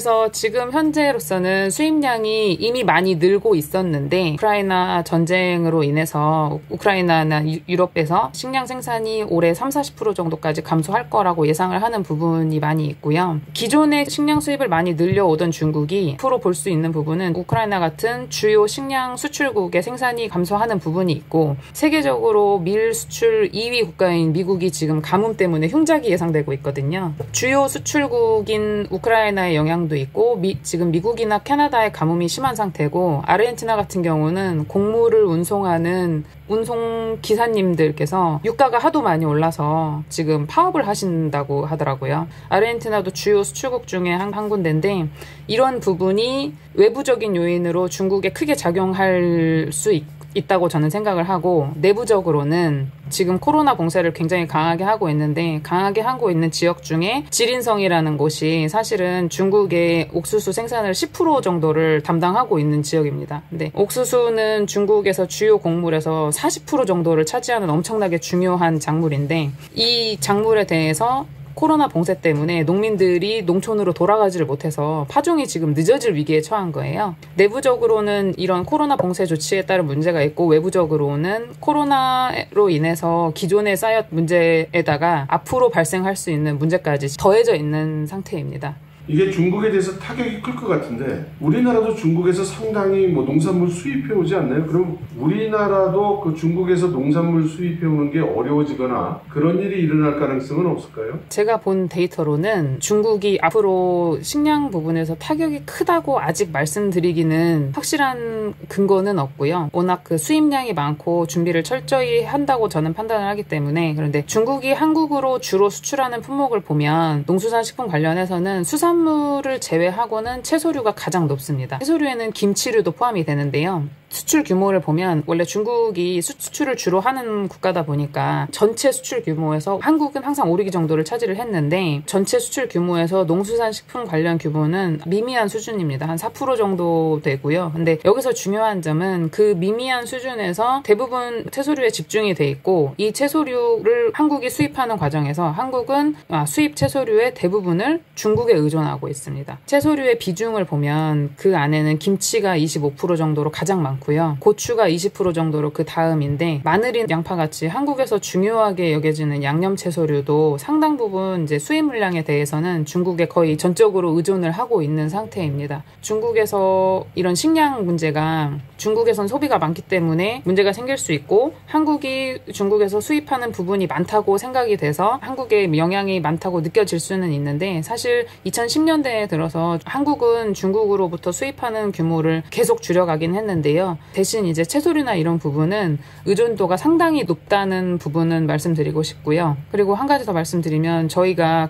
그래서 지금 현재로서는 수입량이 이미 많이 늘고 있었는데 우크라이나 전쟁으로 인해서 우크라이나나 유럽에서 식량 생산이 올해 30-40% 정도까지 감소할 거라고 예상을 하는 부분이 많이 있고요. 기존의 식량 수입을 많이 늘려오던 중국이 앞으로 볼 수 있는 부분은 우크라이나 같은 주요 식량 수출국의 생산이 감소하는 부분이 있고, 세계적으로 밀 수출 2위 국가인 미국이 지금 가뭄 때문에 흉작이 예상되고 있거든요. 주요 수출국인 우크라이나의 영향도 있고 지금 미국이나 캐나다의 가뭄이 심한 상태고, 아르헨티나 같은 경우는 곡물을 운송하는 운송 기사님들께서 유가가 하도 많이 올라서 지금 파업을 하신다고 하더라고요. 아르헨티나도 주요 수출국 중에 한 군데인데, 이런 부분이 외부적인 요인으로 중국에 크게 작용할 수 있다고 저는 생각을 하고, 내부적으로는 지금 코로나 봉쇄를 굉장히 강하게 하고 있는데, 강하게 하고 있는 지역 중에 지린성이라는 곳이 사실은 중국의 옥수수 생산을 10% 정도를 담당하고 있는 지역입니다. 근데 옥수수는 중국에서 주요 곡물에서 40% 정도를 차지하는 엄청나게 중요한 작물인데, 이 작물에 대해서 코로나 봉쇄 때문에 농민들이 농촌으로 돌아가지를 못해서 파종이 지금 늦어질 위기에 처한 거예요. 내부적으로는 이런 코로나 봉쇄 조치에 따른 문제가 있고, 외부적으로는 코로나로 인해서 기존에 쌓였 문제에다가 앞으로 발생할 수 있는 문제까지 더해져 있는 상태입니다. 이게 중국에 대해서 타격이 클 것 같은데, 우리나라도 중국에서 상당히 농산물 수입해 오지 않나요? 그럼 우리나라도 그 중국에서 농산물 수입해 오는 게 어려워지거나 그런 일이 일어날 가능성은 없을까요? 제가 본 데이터로는 중국이 앞으로 식량 부분에서 타격이 크다고 아직 말씀드리기는 확실한 근거는 없고요. 워낙 그 수입량이 많고 준비를 철저히 한다고 저는 판단을 하기 때문에. 그런데 중국이 한국으로 주로 수출하는 품목을 보면 농수산식품 관련해서는 수산물을 제외하고는 채소류가 가장 높습니다. 채소류에는 김치류도 포함이 되는데요. 수출 규모를 보면 원래 중국이 수출을 주로 하는 국가다 보니까 전체 수출 규모에서 한국은 항상 5, 6위 정도를 차지를 했는데, 전체 수출 규모에서 농수산식품 관련 규모는 미미한 수준입니다. 한 4% 정도 되고요. 근데 여기서 중요한 점은 그 미미한 수준에서 대부분 채소류에 집중이 돼 있고, 이 채소류를 한국이 수입하는 과정에서 한국은 수입 채소류의 대부분을 중국에 의존하고 있습니다. 채소류의 비중을 보면 그 안에는 김치가 25% 정도로 가장 많고, 고추가 20% 정도로 그 다음인데, 마늘이나 양파같이 한국에서 중요하게 여겨지는 양념 채소류도 상당 부분 이제 수입 물량에 대해서는 중국에 거의 전적으로 의존을 하고 있는 상태입니다. 중국에서 이런 식량 문제가, 중국에선 소비가 많기 때문에 문제가 생길 수 있고, 한국이 중국에서 수입하는 부분이 많다고 생각이 돼서 한국에 영향이 많다고 느껴질 수는 있는데, 사실 2010년대에 들어서 한국은 중국으로부터 수입하는 규모를 계속 줄여가긴 했는데요. 대신 이제 채소류나 이런 부분은 의존도가 상당히 높다는 부분은 말씀드리고 싶고요. 그리고 한 가지 더 말씀드리면, 저희가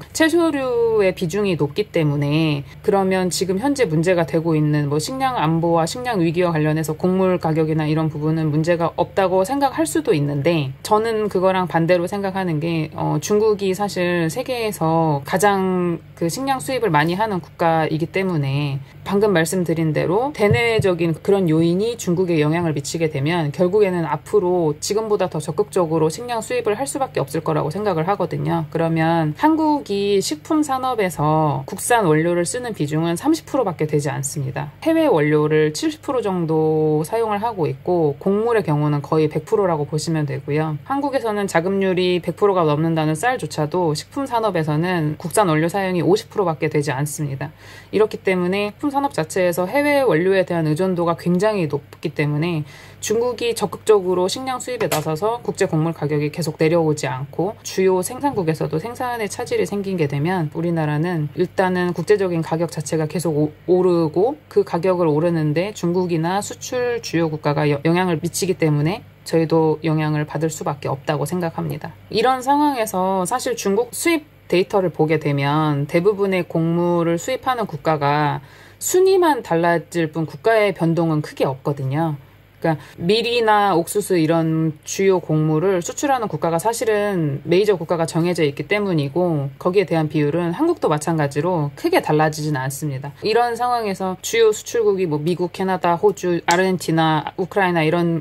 채소류의 비중이 높기 때문에 그러면 지금 현재 문제가 되고 있는 식량 안보와 식량 위기와 관련해서 곡물 가격이나 이런 부분은 문제가 없다고 생각할 수도 있는데, 저는 그거랑 반대로 생각하는 게 중국이 사실 세계에서 가장 그 식량 수입을 많이 하는 국가이기 때문에, 방금 말씀드린 대로 대내적인 그런 요인이 중국에 영향을 미치게 되면 결국에는 앞으로 지금보다 더 적극적으로 식량 수입을 할 수밖에 없을 거라고 생각을 하거든요. 그러면 한국이 식품 산업에서 국산 원료를 쓰는 비중은 30%밖에 되지 않습니다. 해외 원료를 70% 정도 사용을 하고 있고, 곡물의 경우는 거의 100%라고 보시면 되고요. 한국에서는 자급률이 100%가 넘는다는 쌀조차도 식품 산업에서는 국산 원료 사용이 50%밖에 되지 않습니다. 이렇기 때문에 식품 산업 자체에서 해외 원료에 대한 의존도가 굉장히 높기 때문에 중국이 적극적으로 식량 수입에 나서서 국제 곡물 가격이 계속 내려오지 않고 주요 생산국에서도 생산에 차질이 생기게 되면, 우리나라는 일단은 국제적인 가격 자체가 계속 오르고, 그 가격을 오르는데 중국이나 수출 주요 국가가 영향을 미치기 때문에 저희도 영향을 받을 수밖에 없다고 생각합니다. 이런 상황에서 사실 중국 수입 데이터를 보게 되면 대부분의 곡물을 수입하는 국가가 순위만 달라질 뿐 국가의 변동은 크게 없거든요. 그러니까 밀이나 옥수수 이런 주요 곡물을 수출하는 국가가 사실은 메이저 국가가 정해져 있기 때문이고, 거기에 대한 비율은 한국도 마찬가지로 크게 달라지진 않습니다. 이런 상황에서 주요 수출국이 미국, 캐나다, 호주, 아르헨티나, 우크라이나 이런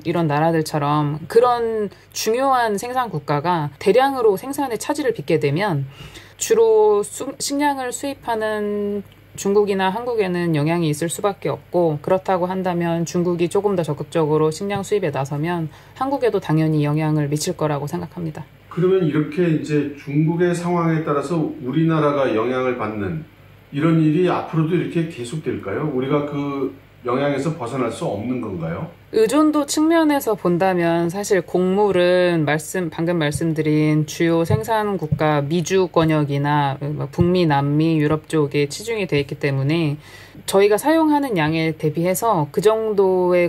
나라들처럼 그런 중요한 생산 국가가 대량으로 생산에 차질을 빚게 되면, 주로 식량을 수입하는 중국이나 한국에는 영향이 있을 수밖에 없고, 그렇다고 한다면 중국이 조금 더 적극적으로 식량 수입에 나서면 한국에도 당연히 영향을 미칠 거라고 생각합니다. 그러면 이렇게 이제 중국의 상황에 따라서 우리나라가 영향을 받는 이런 일이 앞으로도 이렇게 계속될까요? 우리가 그 영향에서 벗어날 수 없는 건가요? 의존도 측면에서 본다면 사실 곡물은 방금 말씀드린 주요 생산 국가 미주 권역이나 북미, 남미, 유럽 쪽에 치중이 되어 있기 때문에 저희가 사용하는 양에 대비해서 그 정도의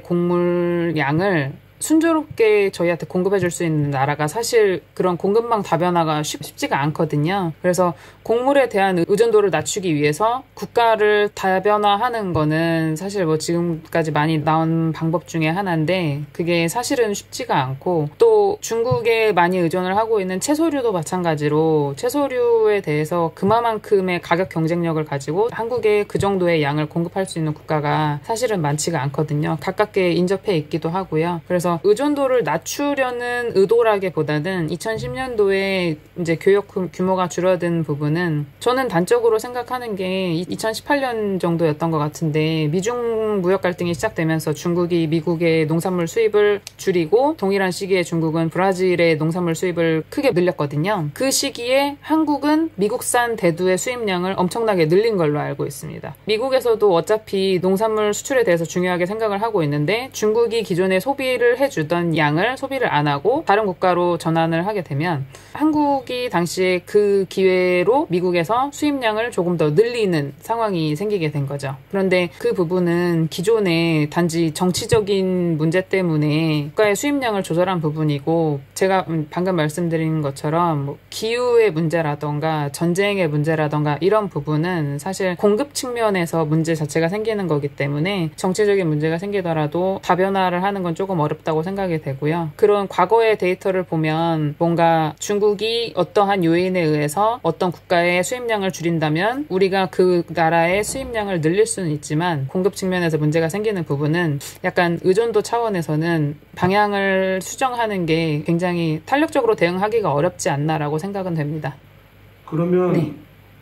곡물 양을 순조롭게 저희한테 공급해 줄 수 있는 나라가 사실 그런 공급망 다변화가 쉽지가 않거든요. 그래서 곡물에 대한 의존도를 낮추기 위해서 국가를 다변화하는 거는 사실 뭐 지금까지 많이 나온 방법 중에 하나인데 그게 사실은 쉽지가 않고, 또 중국에 많이 의존을 하고 있는 채소류도 마찬가지로 채소류에 대해서 그만큼의 가격 경쟁력을 가지고 한국에 그 정도의 양을 공급할 수 있는 국가가 사실은 많지가 않거든요. 가깝게 인접해 있기도 하고요. 그래서 의존도를 낮추려는 의도라기보다는 2010년도에 이제 교역 규모가 줄어든 부분은 저는 단적으로 생각하는 게 2018년 정도였던 것 같은데, 미중 무역 갈등이 시작되면서 중국이 미국의 농산물 수입을 줄이고 동일한 시기에 중국은 브라질의 농산물 수입을 크게 늘렸거든요. 그 시기에 한국은 미국산 대두의 수입량을 엄청나게 늘린 걸로 알고 있습니다. 미국에서도 어차피 농산물 수출에 대해서 중요하게 생각을 하고 있는데 중국이 기존에 소비를 해주던 양을 소비를 안 하고 다른 국가로 전환을 하게 되면 한국이 당시에 그 기회로 미국에서 수입량을 조금 더 늘리는 상황이 생기게 된 거죠. 그런데 그 부분은 기존에 단지 정치적인 문제 때문에 국가의 수입량을 조절한 부분이고, 제가 방금 말씀드린 것처럼 뭐 기후의 문제라던가 전쟁의 문제라던가 이런 부분은 사실 공급 측면에서 문제 자체가 생기는 거기 때문에 정치적인 문제가 생기더라도 다변화를 하는 건 조금 어렵다고 생각이 되고요. 그런 과거의 데이터를 보면 뭔가 중국이 어떠한 요인에 의해서 어떤 국가의 수입량을 줄인다면 우리가 그 나라의 수입량을 늘릴 수는 있지만 공급 측면에서 문제가 생기는 부분은 약간 의존도 차원에서는 방향을 수정하는 게 굉장히 탄력적으로 대응하기가 어렵지 않나라고 생각은 됩니다. 그러면 네.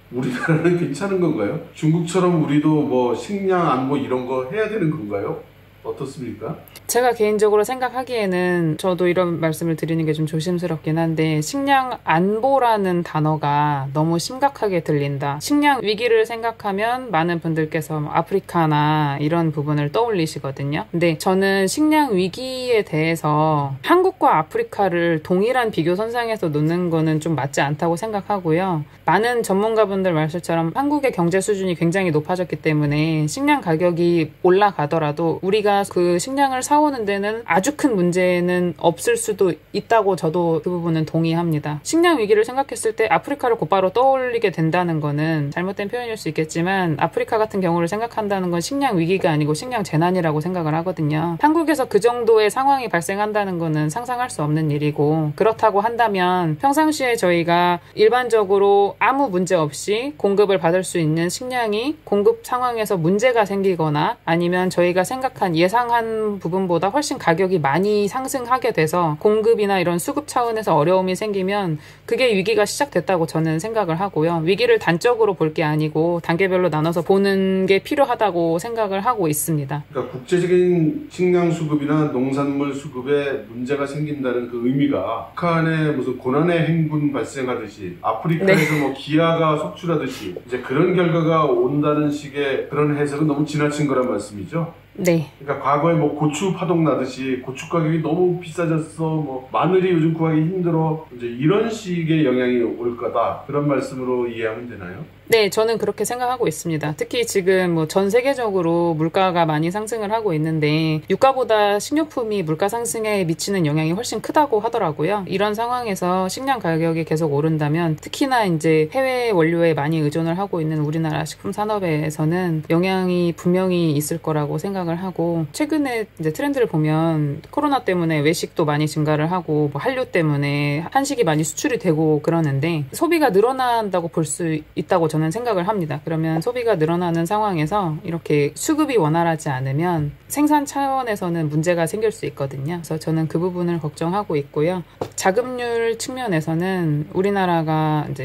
우리나라는 괜찮은 건가요? 중국처럼 우리도 뭐 식량 안보 이런 거 해야 되는 건가요? 어떻습니까? 제가 개인적으로 생각하기에는 저도 이런 말씀을 드리는 게 좀 조심스럽긴 한데, 식량 안보라는 단어가 너무 심각하게 들린다. 식량 위기를 생각하면 많은 분들께서 아프리카나 이런 부분을 떠올리시거든요. 근데 저는 식량 위기에 대해서 한국과 아프리카를 동일한 비교 선상에서 놓는 거는 좀 맞지 않다고 생각하고요. 많은 전문가분들 말씀처럼 한국의 경제 수준이 굉장히 높아졌기 때문에 식량 가격이 올라가더라도 우리가 그 식량을 사오는 데는 아주 큰 문제는 없을 수도 있다고 저도 그 부분은 동의합니다. 식량 위기를 생각했을 때 아프리카를 곧바로 떠올리게 된다는 거는 잘못된 표현일 수 있겠지만, 아프리카 같은 경우를 생각한다는 건 식량 위기가 아니고 식량 재난이라고 생각을 하거든요. 한국에서 그 정도의 상황이 발생한다는 거는 상상할 수 없는 일이고, 그렇다고 한다면 평상시에 저희가 일반적으로 아무 문제 없이 공급을 받을 수 있는 식량이 공급 상황에서 문제가 생기거나 아니면 저희가 생각한 예상한 부분보다 훨씬 가격이 많이 상승하게 돼서 공급이나 이런 수급 차원에서 어려움이 생기면 그게 위기가 시작됐다고 저는 생각을 하고요. 위기를 단적으로 볼 게 아니고 단계별로 나눠서 보는 게 필요하다고 생각을 하고 있습니다. 그러니까 국제적인 식량 수급이나 농산물 수급에 문제가 생긴다는 그 의미가 북한에 무슨 고난의 행군 발생하듯이 아프리카에서 뭐 기아가 속출하듯이 이제 그런 결과가 온다는 식의 그런 해석은 너무 지나친 거란 말씀이죠? 네. 그러니까 과거에 뭐 고추 파동 나듯이 고추 가격이 너무 비싸졌어, 뭐 마늘이 요즘 구하기 힘들어, 이제 이런 식의 영향이 올 거다, 그런 말씀으로 이해하면 되나요? 네, 저는 그렇게 생각하고 있습니다. 특히 지금 뭐 전 세계적으로 물가가 많이 상승을 하고 있는데 유가보다 식료품이 물가 상승에 미치는 영향이 훨씬 크다고 하더라고요. 이런 상황에서 식량 가격이 계속 오른다면 특히나 이제 해외 원료에 많이 의존을 하고 있는 우리나라 식품 산업에서는 영향이 분명히 있을 거라고 생각을 하고, 최근에 이제 트렌드를 보면 코로나 때문에 외식도 많이 증가를 하고 뭐 한류 때문에 한식이 많이 수출이 되고 그러는데 소비가 늘어난다고 볼 수 있다고 저는 생각을 합니다. 그러면 소비가 늘어나는 상황에서 이렇게 수급이 원활하지 않으면 생산 차원에서는 문제가 생길 수 있거든요. 그래서 저는 그 부분을 걱정하고 있고요. 자급률 측면에서는 우리나라가 이제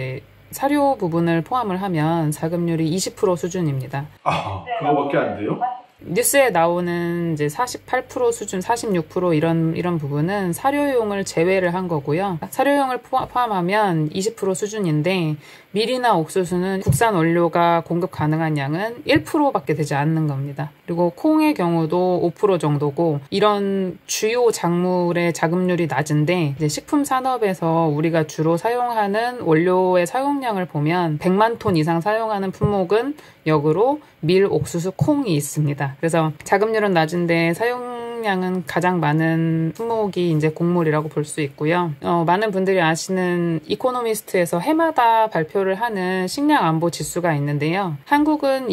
사료 부분을 포함을 하면 자급률이 20% 수준입니다. 아, 그거밖에 안 돼요? 뉴스에 나오는 이제 48% 수준, 46% 이런 부분은 사료용을 제외를 한 거고요. 사료용을 포함하면 20% 수준인데 밀이나 옥수수는 국산 원료가 공급 가능한 양은 1%밖에 되지 않는 겁니다. 그리고 콩의 경우도 5% 정도고 이런 주요 작물의 자급률이 낮은데 이제 식품 산업에서 우리가 주로 사용하는 원료의 사용량을 보면 100만 톤 이상 사용하는 품목은 역으로 밀, 옥수수, 콩이 있습니다. 그래서 자급률은 낮은데 사용량은 가장 많은 품목이 이제 곡물이라고 볼 수 있고요. 많은 분들이 아시는 이코노미스트에서 해마다 발표를 하는 식량 안보 지수가 있는데요. 한국은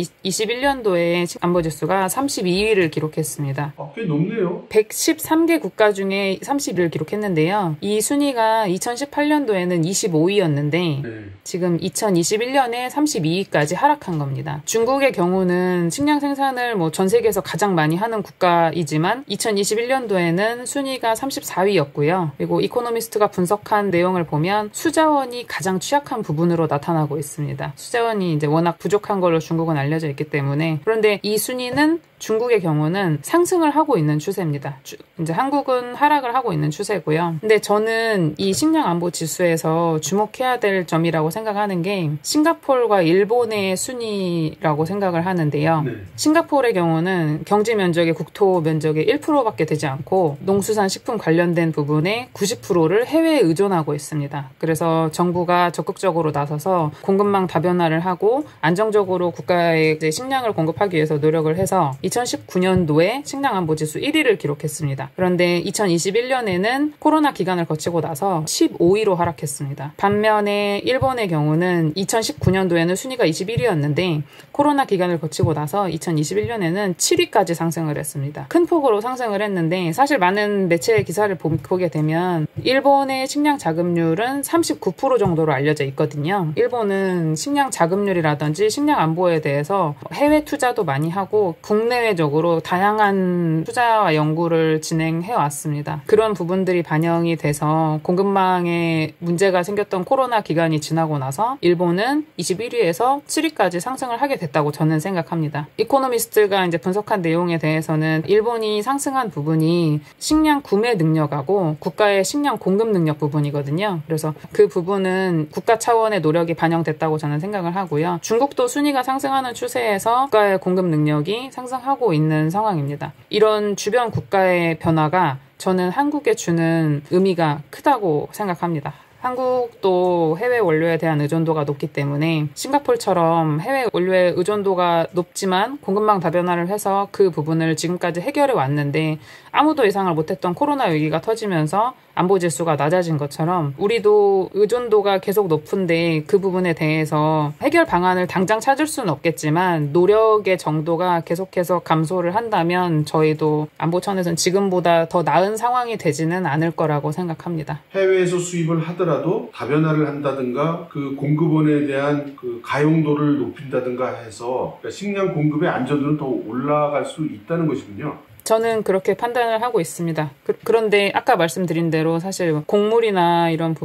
21년도에 안보 지수가 32위를 기록했습니다. 꽤 높네요. 113개 국가 중에 30위를 기록했는데요. 이 순위가 2018년도에는 25위였는데 지금 2021년에 32위까지 하락한 겁니다. 중국의 경우는 식량 생산을 전 세계에서 가장 많이 하는 국가이지만 2021년도에는 순위가 34위였고요. 그리고 이코노미스트가 분석한 내용을 보면 수자원이 가장 취약한 부분으로 나타나고 있습니다. 수자원이 이제 워낙 부족한 걸로 중국은 알려져 있기 때문에. 그런데 이 순위는 중국의 경우는 상승을 하고 있는 추세입니다. 이제 한국은 하락을 하고 있는 추세고요. 근데 저는 이 식량 안보 지수에서 주목해야 될 점이라고 생각하는 게 싱가포르와 일본의 순위라고 생각을 하는데요. 싱가포르의 경우는 경제 면적의 국토 면적의 1%밖에 되지 않고 농수산 식품 관련된 부분의 90%를 해외에 의존하고 있습니다. 그래서 정부가 적극적으로 나서서 공급망 다변화를 하고 안정적으로 국가에 이제 식량을 공급하기 위해서 노력을 해서 2019년도에 식량안보지수 1위를 기록했습니다. 그런데 2021년에는 코로나 기간을 거치고 나서 15위로 하락했습니다. 반면에 일본의 경우는 2019년도에는 순위가 21위였는데 코로나 기간을 거치고 나서 2021년에는 7위까지 상승을 했습니다. 큰 폭으로 상승을 했는데 사실 많은 매체의 기사를 보게 되면 일본의 식량 자급률은 39% 정도로 알려져 있거든요. 일본은 식량 자급률이라든지 식량 안보에 대해서 해외 투자도 많이 하고 국내외적으로 다양한 투자와 연구를 진행해 왔습니다. 그런 부분들이 반영이 돼서 공급망에 문제가 생겼던 코로나 기간이 지나고 나서 일본은 21위에서 7위까지 상승을 하게 됐다고 저는 생각합니다. 이코노미스트가 이제 분석한 내용에 대해서는 일본이 상승한 부분이 식량 구매 능력하고 국가의 식량 공급 능력 부분이거든요. 그래서 그 부분은 국가 차원의 노력이 반영됐다고 저는 생각을 하고요. 중국도 순위가 상승하는 추세에서 국가의 공급 능력이 상승하고 있는 상황입니다. 이런 주변 국가의 변화가 저는 한국에 주는 의미가 크다고 생각합니다. 한국도 해외 원료에 대한 의존도가 높기 때문에 싱가포르처럼 해외 원료의 의존도가 높지만 공급망 다변화를 해서 그 부분을 지금까지 해결해 왔는데 아무도 예상을 못했던 코로나 위기가 터지면서 안보 지수가 낮아진 것처럼 우리도 의존도가 계속 높은데 그 부분에 대해서 해결 방안을 당장 찾을 수는 없겠지만 노력의 정도가 계속해서 감소를 한다면 저희도 안보천에서는 지금보다 더 나은 상황이 되지는 않을 거라고 생각합니다. 해외에서 수입을 하더라도 다변화를 한다든가 그 공급원에 대한 그 가용도를 높인다든가 해서 식량 공급의 안전도는 더 올라갈 수 있다는 것이군요. 저는 그렇게 판단을 하고 있습니다. 그런데 아까 말씀드린 대로 사실 곡물이나 이런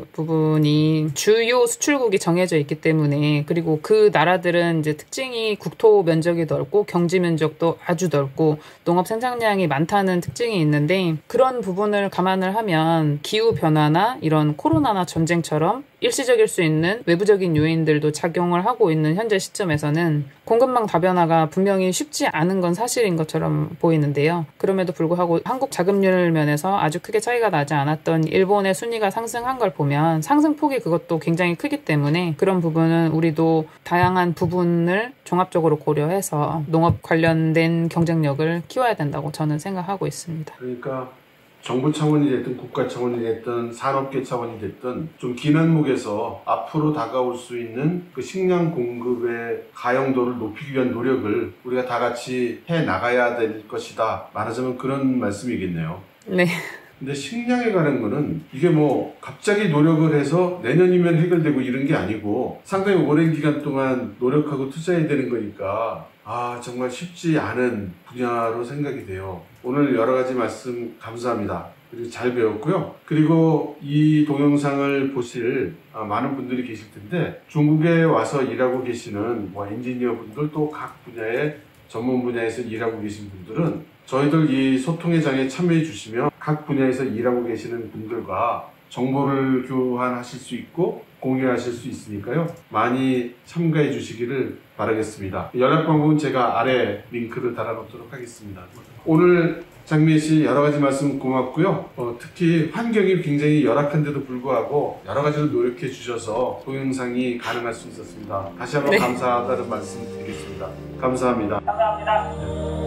부분이 주요 수출국이 정해져 있기 때문에 그리고 그 나라들은 이제 특징이 국토 면적이 넓고 경지 면적도 아주 넓고 농업 생산량이 많다는 특징이 있는데 그런 부분을 감안을 하면 기후 변화나 이런 코로나나 전쟁처럼 일시적일 수 있는 외부적인 요인들도 작용을 하고 있는 현재 시점에서는 공급망 다변화가 분명히 쉽지 않은 건 사실인 것처럼 보이는데요. 그럼에도 불구하고 한국 자급률 면에서 아주 크게 차이가 나지 않았던 일본의 순위가 상승한 걸 보면 상승폭이 그것도 굉장히 크기 때문에 그런 부분은 우리도 다양한 부분을 종합적으로 고려해서 농업 관련된 경쟁력을 키워야 된다고 저는 생각하고 있습니다. 그러니까 정부 차원이 됐든 국가 차원이 됐든 산업계 차원이 됐든 좀 긴 항목에서 앞으로 다가올 수 있는 그 식량 공급의 가용도를 높이기 위한 노력을 우리가 다 같이 해 나가야 될 것이다. 말하자면 그런 말씀이겠네요. 네. 근데 식량에 관한 거는 이게 뭐 갑자기 노력을 해서 내년이면 해결되고 이런 게 아니고 상당히 오랜 기간 동안 노력하고 투자해야 되는 거니까 정말 쉽지 않은 분야로 생각이 돼요. 오늘 여러 가지 말씀 감사합니다. 그리고 잘 배웠고요. 그리고 이 동영상을 보실 많은 분들이 계실 텐데 중국에 와서 일하고 계시는 뭐 엔지니어 분들 또 각 분야의 전문 분야에서 일하고 계신 분들은 저희들 이 소통의 장에 참여해 주시면 각 분야에서 일하고 계시는 분들과 정보를 교환하실 수 있고 공유하실 수 있으니까요. 많이 참가해 주시기를 바라겠습니다. 연락 방법은 제가 아래 링크를 달아놓도록 하겠습니다. 오늘 장미애 씨 여러 가지 말씀 고맙고요. 특히 환경이 굉장히 열악한데도 불구하고 여러 가지로 노력해 주셔서 동영상이 가능할 수 있었습니다. 다시 한번 감사하다는 말씀 드리겠습니다. 감사합니다. 감사합니다.